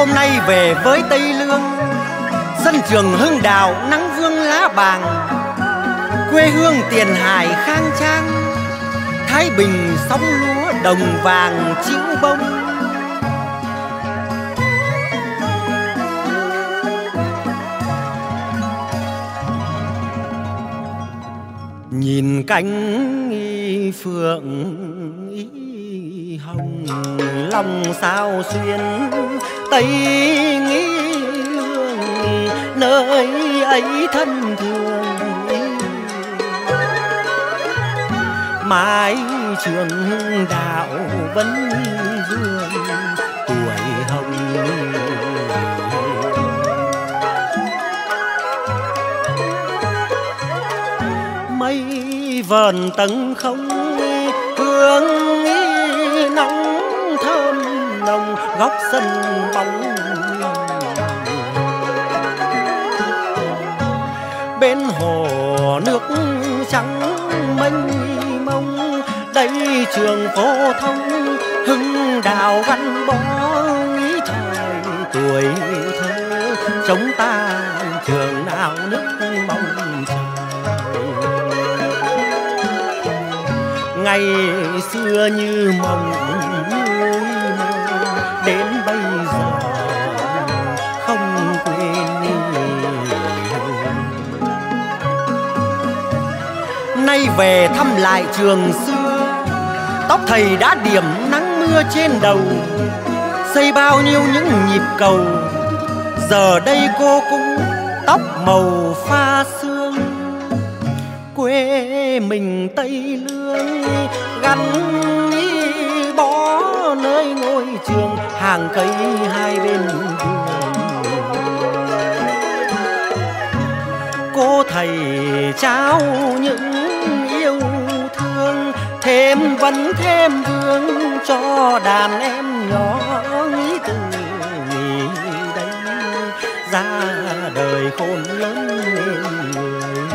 hôm nay về với Tây Lương, sân trường Hưng Đạo nắng vương lá bàng, quê hương Tiền Hải khang trang, Thái Bình sóng lúa đồng vàng chiếu bông. Nhìn cánh phượng hồng, lòng sao xuyên Tây Lương, nơi ấy thân thương mái trường Đạo vẫn vương tuổi hồng. Mây vờn tầng không hương nóng thơm nồng, góc sân bóng bên hồ nước trắng mênh mông. Đây trường phổ thông Hưng Đạo gắn bó ý thời tuổi thơ, chúng ta trường nào nước mong chờ. Ngày xưa như mộng đến bây giờ không quên. Nay về thăm lại trường xưa, tóc thầy đã điểm nắng mưa trên đầu, xây bao nhiêu những nhịp cầu. Giờ đây cô cũng tóc màu pha sương, quê mình Tây Lương gắn bó nơi ngôi trường, hàng cây hai bên đường. Cô thầy trao những yêu thương, thêm vấn thêm vương cho đàn em nhỏ nghĩ từ đây ra đời khôn lớn lên người.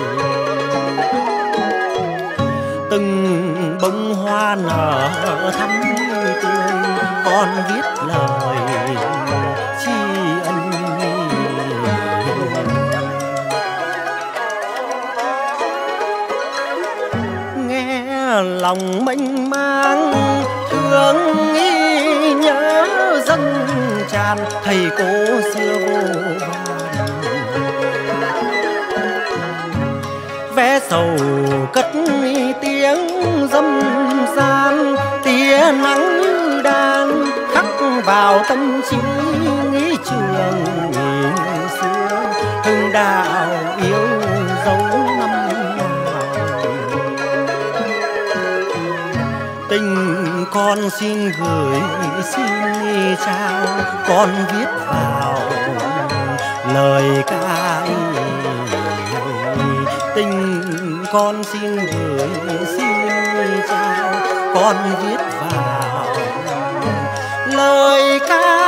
Từng bông hoa nở thắm tươi, con viết lời tri ân. Nghe lòng mênh mang thương nhớ dâng tràn, thầy cô xưa vô vàn vẽ sầu cất tiếng dâm gian. Tia nắng như đang khắc vào tâm trí nghĩ trường xưa, Hưng Đạo yêu dấu năm nào. Tình con xin gửi xin trao, con viết vào lời ca. Tình con xin gửi xin trao, con viết vào lời ca.